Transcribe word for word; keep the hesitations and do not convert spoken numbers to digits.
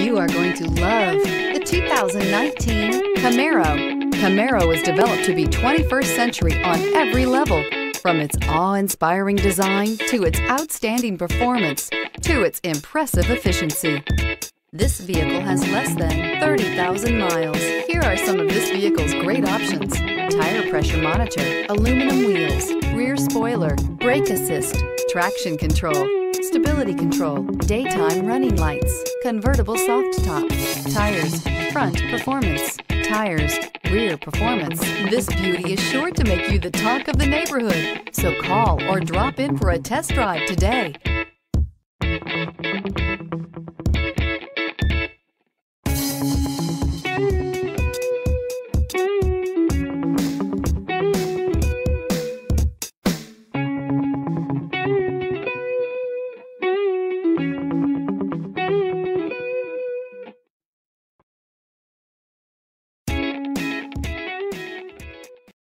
You are going to love the two thousand nineteen Camaro. Camaro was developed to be twenty-first century on every level, from its awe-inspiring design to its outstanding performance to its impressive efficiency. This vehicle has less than thirty thousand miles. Here are some of this vehicle's great options: tire pressure monitor, aluminum wheels, rear spoiler, brake assist, traction control, stability control, daytime running lights, convertible soft top, tires, front performance, tires, rear performance. This beauty is sure to make you the talk of the neighborhood. So call or drop in for a test drive today.